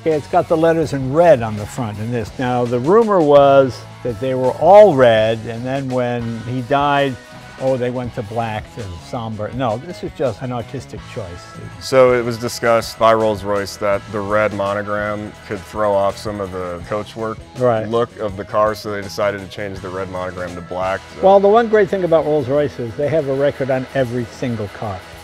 Okay, it's got the letters in red on the front in this. Now, the rumor was that they were all red, and then when he died, oh, they went to black, to somber. No, this is just an artistic choice. So it was discussed by Rolls-Royce that the red monogram could throw off some of the coachwork look of the car, so they decided to change the red monogram to black. So. Well, the one great thing about Rolls-Royce is they have a record on every single car.